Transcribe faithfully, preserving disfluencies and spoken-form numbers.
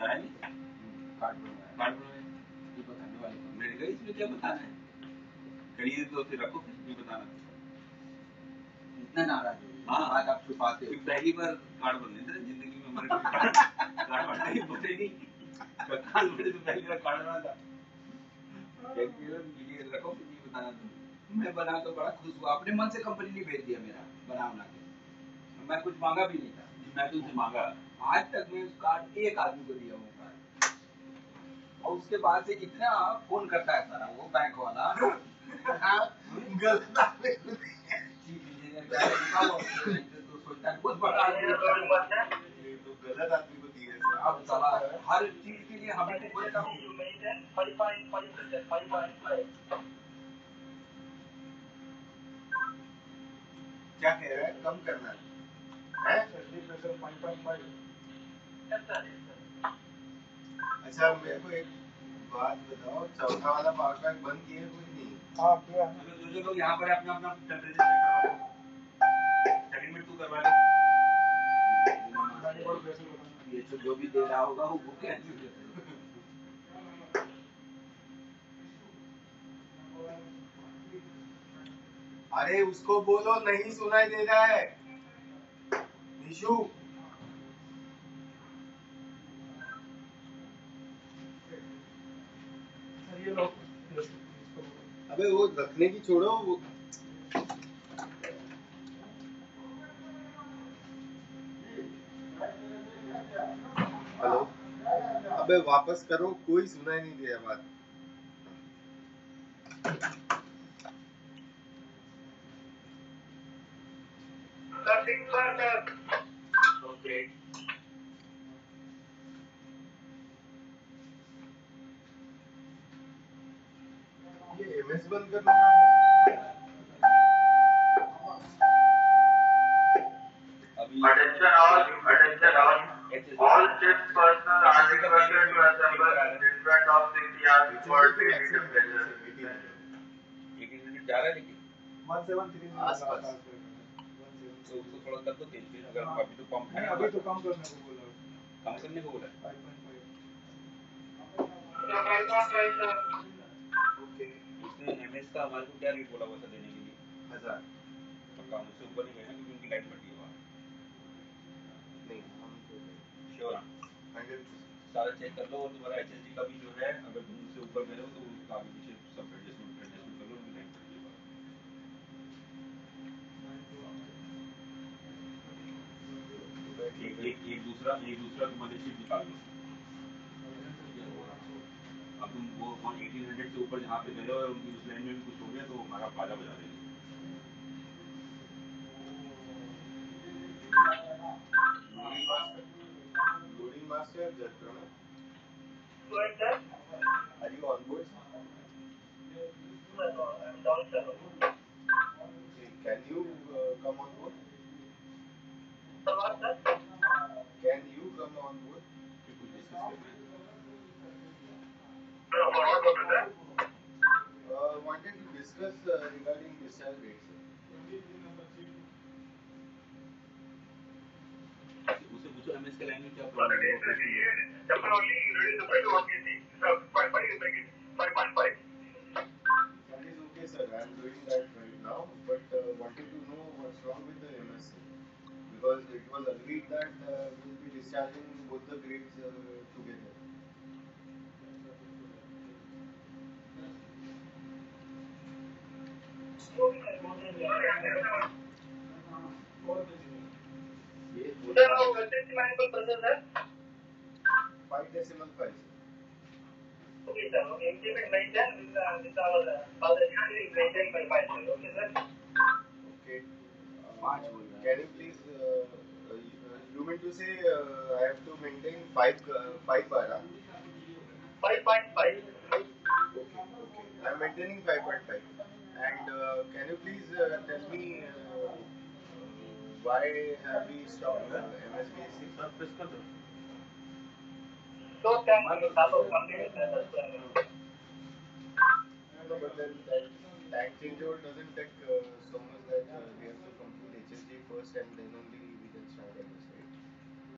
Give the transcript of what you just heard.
बताया नहीं कार्ड बनवाया कार्ड बनवाया ये बताने वाले मैंने कहा इसमें क्या बताना है खरीदे तो फिर रखो फिर नहीं बताना इतना नाराज हाँ बात आप छुपाते हो पहली बार कार्ड बनने थे जिंदगी में हमारे कार्ड कार्ड बना ही बने नहीं कार्ड बने तो पहली बार कार्ड बना था ये रखो फिर नहीं बताना तुम मैं बना तो बड़ा खुश हुआ अपने मन से कंपनी ने भेज दिया मेरा बना बना के मैं कुछ मांगा भी नहीं था मैं तुमसे मांगा आज तक मैं उस कार्ड एक आदमी को दिया हूँ कार्ड और उसके बाद से इतना फोन करता है सारा वो बैंक वाला गलत आदमी को तो सोचता है बहुत बड़ा आदमी ये तो गलत आदमी को दिए अब साला हर चीज के लिए हमें को बोलेगा क्या कह रहा है कम करना है अच्छा मेरे को एक बात बताओ चौथा वाला पावर बैंक बंद किए कोई नहीं हाँ किया जो जो लोग यहाँ पर अपना अपना टेम्परेचर चेक करवा लो सेकंड में तू करवा ले ये जो जो भी दे रहा होगा वो भूखे हैं अरे उसको बोलो नहीं सुनाई दे रहा है निशु अबे वो रखने की छोड़ो वो हेलो अबे वापस करो कोई सुनाई नहीं दिया बात ये एमएस बंद करना Attention all, attention all. All shift personnel are requested to assemble in front of the C R for daily temperature. eighteen minute जा रहा है लेकिन one seven three आसपास तो उसको थोड़ा कर दो तेज फिर अगर अभी तो कम है अभी तो कम करने को बोला कम करने को बोला five point five ओके उसने एमएस का हमारे को क्या रेट बोला हुआ था देने के लिए हजार पक्का मुझसे ऊपर नहीं गया ना क्योंकि उनकी लाइट बढ़ी है वहाँ नहीं हम तो श्योर हंड्रेड सारा चेक कर लो और तुम्हारा एचएसडी का भी जो है अगर तुम उससे ऊपर गए हो तो उसका आगे पीछे सब एडजस्टमेंट एडजस्टमेंट कर लो उनकी लाइट बढ़ी है एक एक एक दूसरा एक दूसरा तुम्हारे शीट निकाल लो अब तुम वो अठारह सौ से ऊपर जहाँ पे गए हो और उनकी उस लाइन में भी कुछ हो गया तो हमारा बाजा बजा देंगे loading master Jayprakash are you on board can you uh, come on board can you come on board कुछ डिस्कस करना है Uh, wanted to discuss uh, regarding discharge rates. उसे पूछो एमएस के लाइन में क्या प्रॉब्लम है temporarily ready to fight what we see five five five point five that is okay sir I am doing that right now but uh, wanted to know what's wrong with the M S because it was agreed that uh, we will be discharging both the grades uh, together Sir, how decimal process है? Five decimal five. Okay sir, okay. Implement maintain with uh, with our uh, other handling maintain by five. Okay sir. Okay. Uh, can you please? Uh, uh, you mean to say uh, I have to maintain five uh, five bar? Huh? Five point five. Okay, okay. I am maintaining five point five. And uh, can you please uh, tell me? Uh, Why have we stopped uh, M S B S C? Sir, press कर दो. So can we stop complete that? No, but then that tank changeover doesn't take uh, so much that uh, we have to complete H S D first and then only